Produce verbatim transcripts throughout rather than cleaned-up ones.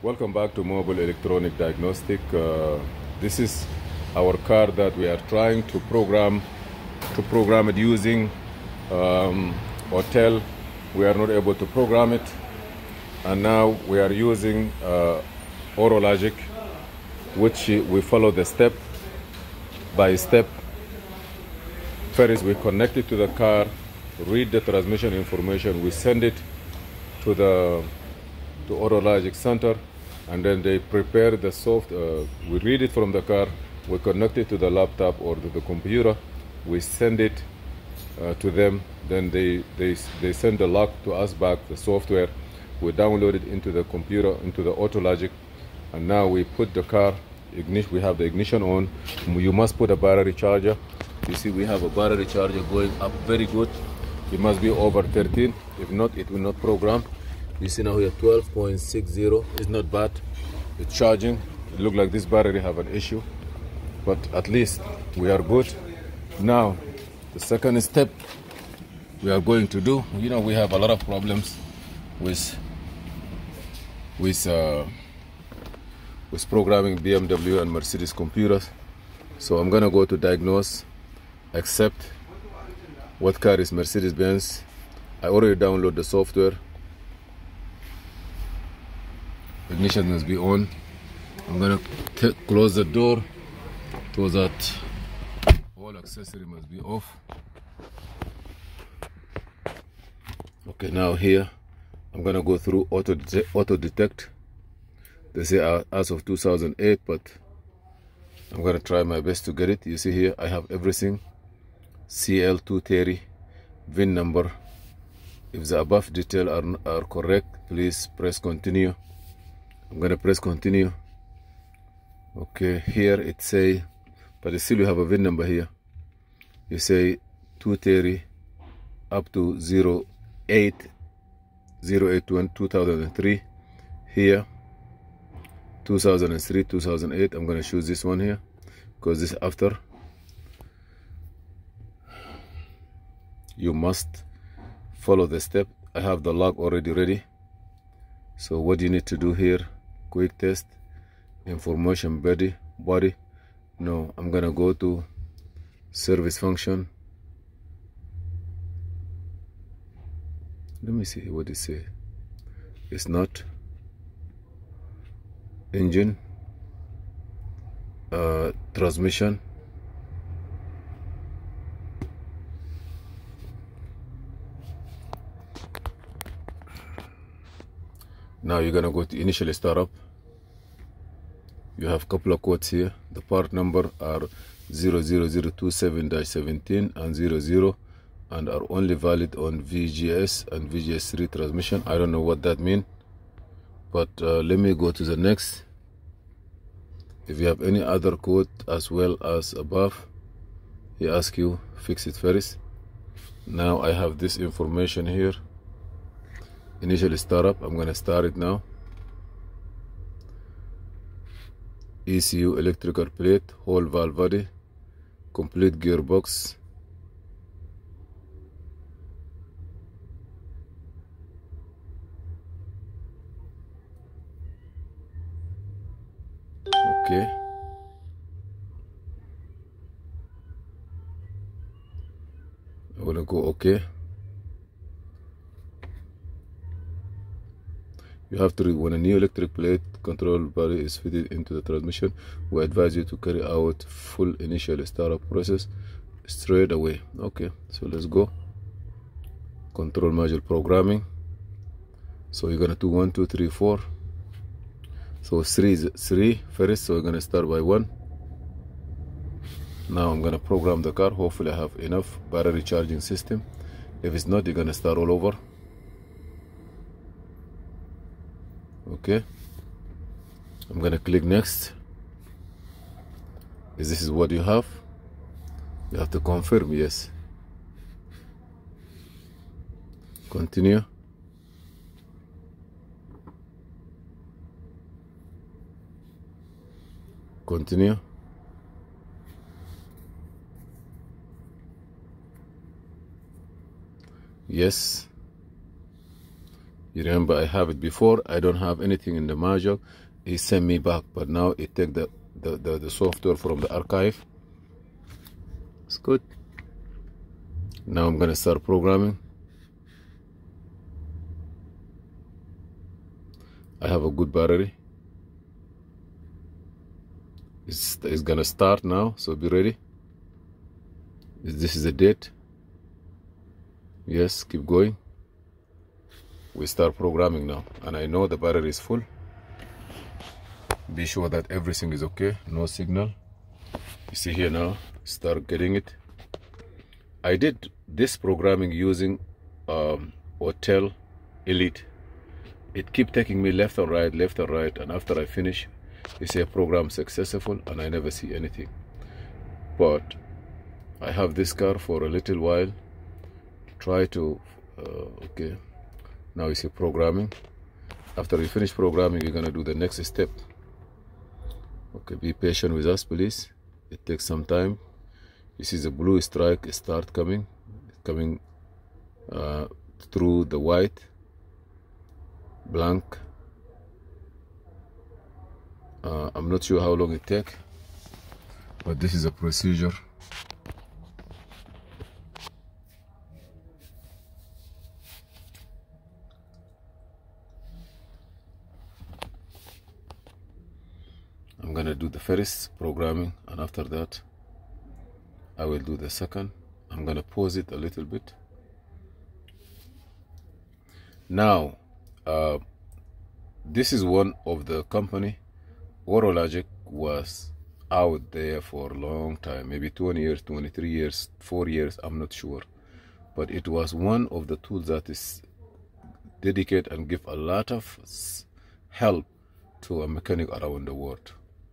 Welcome back to Mobile Electronic Diagnostic. Uh, this is our car that we are trying to program to program it using um, Hotel. We are not able to program it, and now we are using uh, AutoLogic, which we follow the step by step. First, we connect it to the car, read the transmission information, we send it to the to AutoLogic center, and then they prepare the soft. Uh, we read it from the car, we connect it to the laptop or to the computer, we send it uh, to them. Then they they they send the lock to us back, the software. We download it into the computer, into the AutoLogic, and now we put the car ignition. We have the ignition on. You must put a battery charger. You see, we have a battery charger going up very good. It must be over thirteen. If not, it will not program. You see now here twelve point six zero. It's not bad. It's charging. It looks like this battery have an issue, but at least we are good. Now, the second step we are going to do. You know, we have a lot of problems with with uh, with programming B M W and Mercedes computers. So I'm gonna go to diagnose, accept. What car is Mercedes-Benz? I already download the software. Ignition must be on. I'm gonna close the door so that all accessory must be off. Okay, now here I'm gonna go through auto de auto detect. They say uh, as of two thousand eight, but I'm gonna try my best to get it. You see here I have everything. C L two thirty, V I N number. If the above details are, are correct, please press continue. I'm gonna press continue. Okay, here it say, but still you have a V I N number here. You say two thirty up to zero eight zero eight two thousand three. Here two thousand three, two thousand eight. I'm gonna choose this one here because this after. You must follow the step. I have the log already ready. So what you need to do here, quick test, information body, body. No, I'm gonna go to service function. Let me see what it say. It's not engine, uh, transmission. Now you're gonna go to initial startup. You have a couple of codes here. The part number are zero zero zero two seven dash seventeen and zero zero, and are only valid on V G S and V G S three transmission. I don't know what that means, but uh, let me go to the next. If you have any other code as well as above, he asks you fix it first. Now I have this information here. Initial startup. I'm gonna start it now. E C U electrical plate, whole valve body, complete gearbox. Okay. I wanna go okay. You have to read when a new electric plate control body is fitted into the transmission. We advise you to carry out full initial startup process straight away. Okay, so let's go. Control module programming. So you're gonna do one, two, three, four. So three is three first. So we're gonna start by one. Now I'm gonna program the car. Hopefully I have enough battery charging system. If it's not, you're gonna start all over. Okay, I'm gonna click next. Is this is what you have? You have to confirm yes. Continue. Continue. Yes. You remember I have it before, I don't have anything in the module. He sent me back, but now it take the, the, the, the software from the archive. It's good. Now I'm gonna start programming. I have a good battery. It's, it's gonna start now, so be ready. This is the date. Yes, keep going. We start programming now, and I know the battery is full. Be sure that everything is okay, no signal. You see here now, start getting it. I did this programming using um, Hotel Elite. It keep taking me left and right, left and right, and after I finish, it say program successful, and I never see anything. But I have this car for a little while. Try to, uh, okay. Now you see programming. After you finish programming, you're gonna do the next step. Okay, be patient with us, please. It takes some time. You see the blue strike start coming, coming uh, through the white, blank. Uh, I'm not sure how long it takes, but this is a procedure. I'm gonna do the first programming, and after that I will do the second. I'm gonna pause it a little bit. Now uh, this is one of the company. AutoLogic was out there for a long time, maybe twenty years, twenty-three years, four years, I'm not sure, but it was one of the tools that is dedicated and give a lot of help to a mechanic around the world.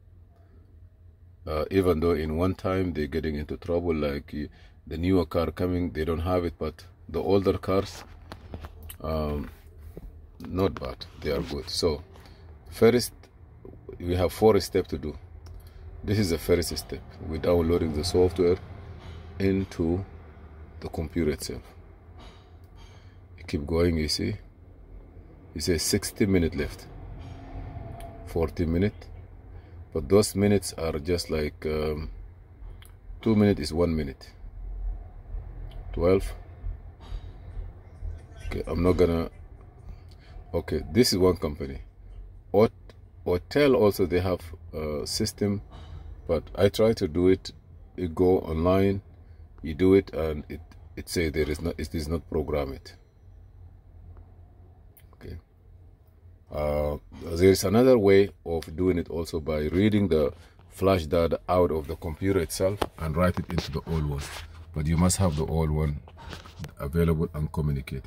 Uh, even though in one time they're getting into trouble, like uh, the newer car coming, they don't have it, but the older cars, um, not bad, they are good. So first, we have four steps to do. This is the first step. We're downloading the software into the computer itself. You keep going, you see. You say sixty minutes left, forty minutes. But those minutes are just like um, two minutes is one minute. twelve. Okay, I'm not gonna. Okay, this is one company. Hot, Hotel also they have a system, but I try to do it. You go online, you do it, and it it say there is not. It is not programmed. Okay. Uh, there is another way of doing it also by reading the flash data out of the computer itself and write it into the old one. But you must have the old one available and communicating.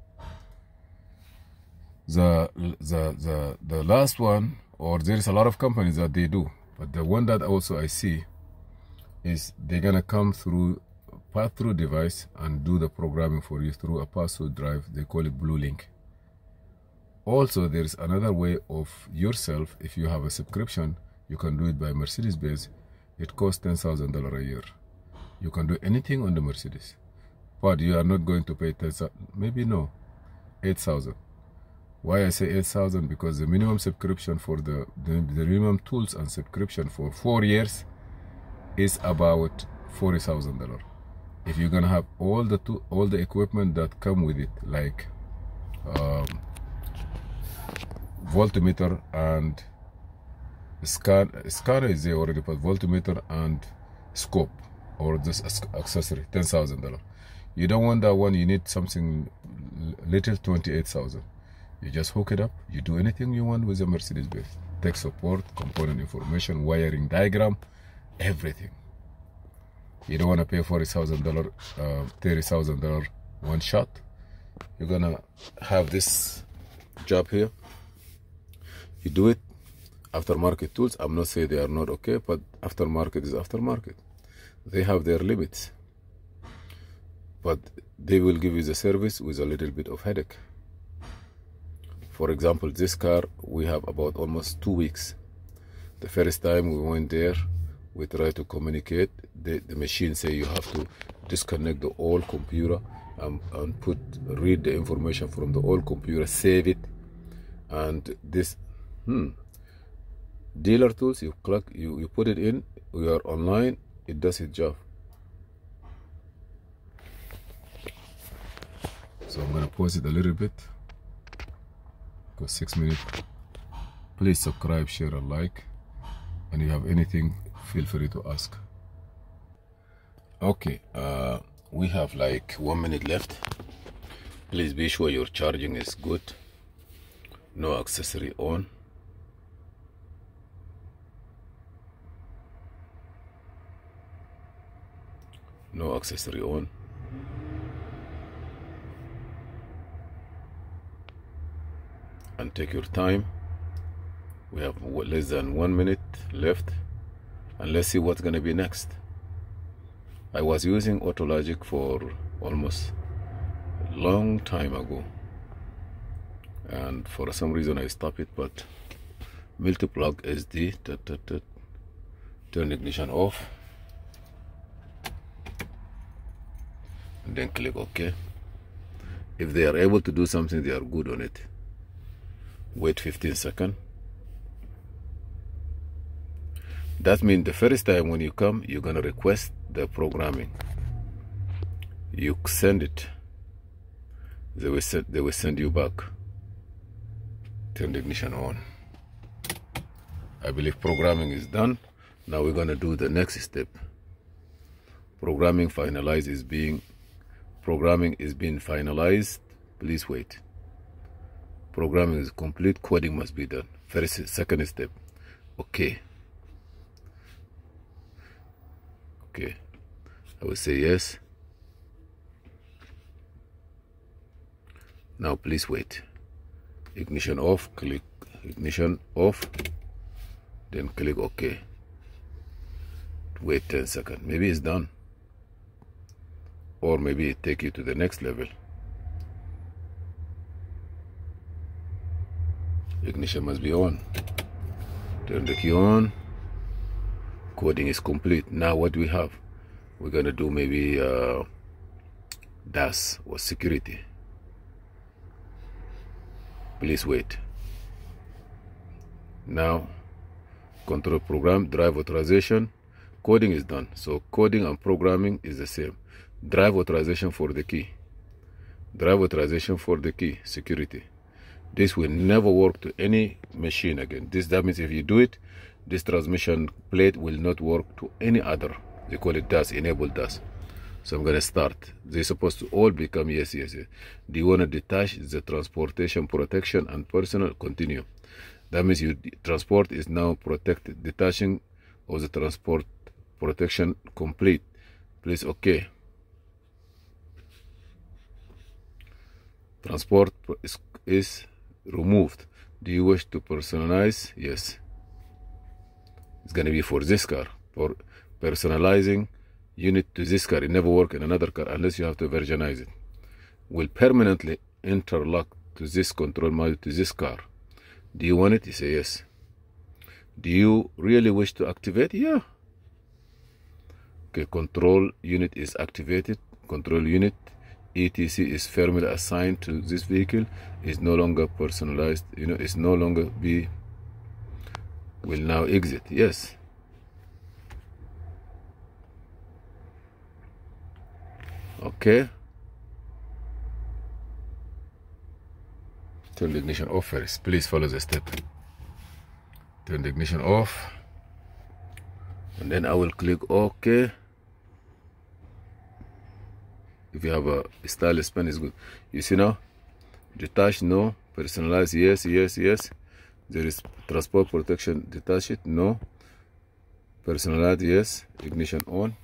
The, the, the, the last one, or there is a lot of companies that they do, but the one that also I see is they're gonna come through pass-through device and do the programming for you through a pass-through drive. They call it BlueLink. Also, there is another way of yourself. If you have a subscription, you can do it by Mercedes-Benz. It costs ten thousand dollars a year. You can do anything on the Mercedes, but you are not going to pay ten thousand dollars, maybe no, eight thousand dollars. Why I say eight thousand dollars? Because the minimum subscription for the, the, the minimum tools and subscription for four years is about forty thousand dollars. If you're gonna have all the to, all the equipment that come with it, like um, voltmeter and scan scanner is there already, but voltmeter and scope or this accessory, ten thousand dollars. You don't want that one. You need something little, twenty-eight thousand. You just hook it up. You do anything you want with a Mercedes-Benz. Tech support, component information, wiring diagram, everything. You don't want to pay forty thousand dollars, uh, thirty thousand dollars one shot. You're gonna have this job here. You do it. Aftermarket tools, I'm not saying they are not okay, but aftermarket is aftermarket. They have their limits, but they will give you the service with a little bit of headache. For example, this car, we have about almost two weeks. The first time we went there, we tried to communicate. The, the machine say you have to disconnect the old computer and, and put read the information from the old computer, save it, and this hmm, dealer tools, you click, you, you put it in, we are online, it does its job. So I'm gonna pause it a little bit, go six minutes. Please subscribe, share, and like, and if you have anything, feel free to ask. Okay, uh, we have like one minute left. Please be sure your charging is good, no accessory on. No accessory on. And take your time. We have less than one minute left, and let's see what's gonna be next. I was using Autologic for almost a long time ago, and for some reason I stopped it, but multi-plug S D, turn ignition off, and then click OK. If they are able to do something, they are good on it. Wait fifteen seconds. That means the first time when you come, you're gonna request the programming. You send it. They will send, they will send you back. Turn the ignition on. I believe programming is done. Now we're gonna do the next step. Programming finalized is being programming is being finalized. Please wait. Programming is complete. Coding must be done. First, second step. Okay. Okay. I will say yes. Now please wait. Ignition off. Click ignition off. Then click OK. Wait ten seconds. Maybe it's done. Or maybe it take you to the next level. Ignition must be on. Turn the key on. Coding is complete. Now what do we have? We're gonna do maybe uh, D A S or security. Please wait. Now control program, drive authorization. Coding is done. So coding and programming is the same. Drive authorization for the key. Drive authorization for the key. Security. This will never work to any machine again. This that means if you do it, this transmission plate will not work to any other. They call it D A S, enable D A S. So I'm gonna start. They're supposed to all become yes, yes, yes. Do you wanna detach the transportation, protection, and personal? Continue. That means your transport is now protected. Detaching of the transport protection complete. Please OK. Transport is, is removed. Do you wish to personalize? Yes. It's gonna be for this car. For personalizing unit to this car, it never work in another car unless you have to versionize it. Will permanently interlock to this control module to this car. Do you want it? You say yes. Do you really wish to activate? Yeah. Okay, control unit is activated. Control unit E T C is firmly assigned to this vehicle. Is no longer personalized. You know, it's no longer be. Will now exit. Yes. Okay. Turn the ignition off first. Please follow the step. Turn the ignition off. And then I will click OK. If you have a stylus pen, is good. You see now? Detach, no. Personalize, yes, yes, yes. There is transport protection, detach it, no. Personalize, yes. Ignition on.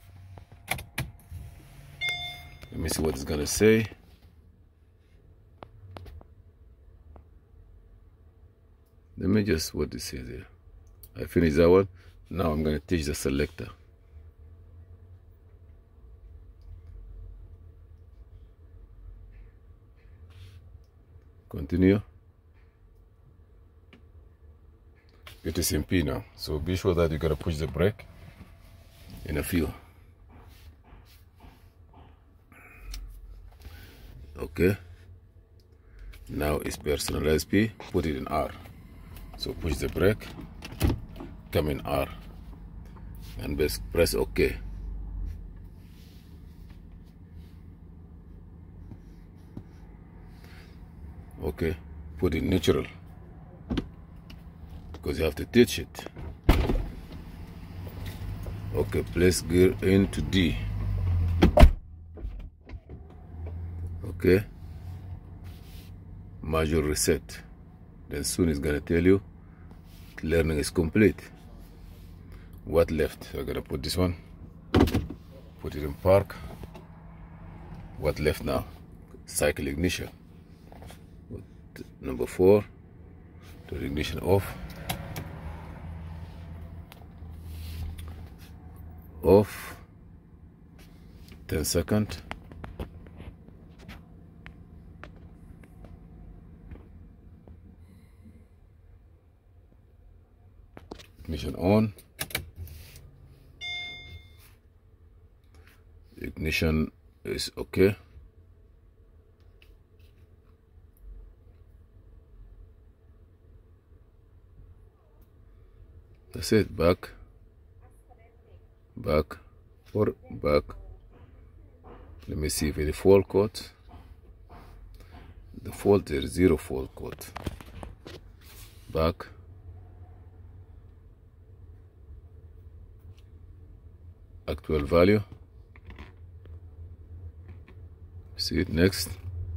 Let me see what it's gonna say. Let me just what it says there. I finished that one. Now I'm gonna teach the selector. Continue. It is in P now, so be sure that you gotta push the brake in a few. Okay, now it's personalized P, put it in R. So push the brake, come in R, and press OK. Okay, put in neutral, because you have to teach it. Okay, place gear into D. Okay, module reset. Then soon it's gonna tell you learning is complete. What left? I'm gonna put this one, put it in park. What left now? Cycle ignition. Number four, turn ignition off. Off. ten seconds. Ignition on. Ignition is okay. That's it. Back, back, or back. Let me see if any fault code. The fault, there is zero fault code. Back. Actual value. See it next.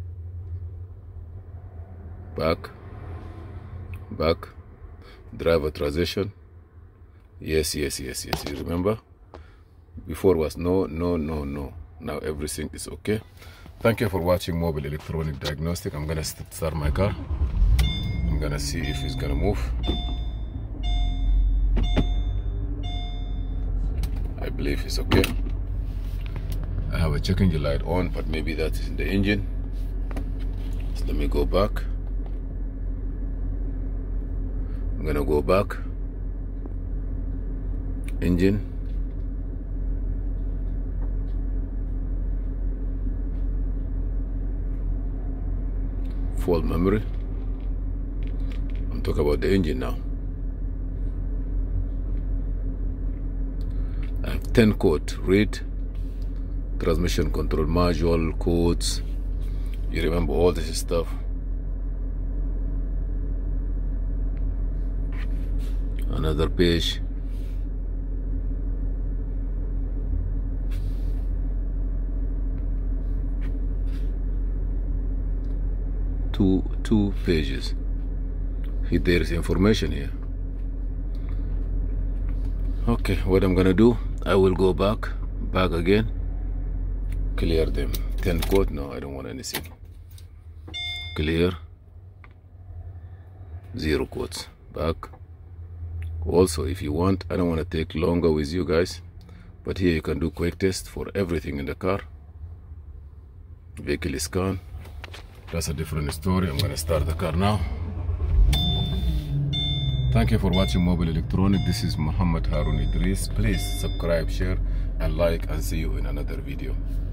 Back, back. Driver transition. Yes, yes, yes, yes. You remember? Before was no, no, no, no. Now everything is okay. Thank you for watching Mobile Electronic Diagnostic. I'm gonna start my car. I'm gonna see if it's gonna move. I believe it's okay. I have a check engine light on, but maybe that is in the engine. So let me go back. I'm gonna go back. Engine. Fault memory. I'm talking about the engine now. I have ten code. Read. Transmission control module codes. You remember all this stuff. Another page. Two, two pages. Here there is information here. Okay, what I'm gonna do, I will go back, back again, clear them. ten code, no, I don't want anything. Clear. Zero codes. Back. Also, if you want, I don't want to take longer with you guys, but here you can do quick test for everything in the car. Vehicle scan. That's a different story. I'm gonna start the car now. Thank you for watching Mobile Electronic. This is Muhammad Harun Idris. Please subscribe, share, and like, and see you in another video.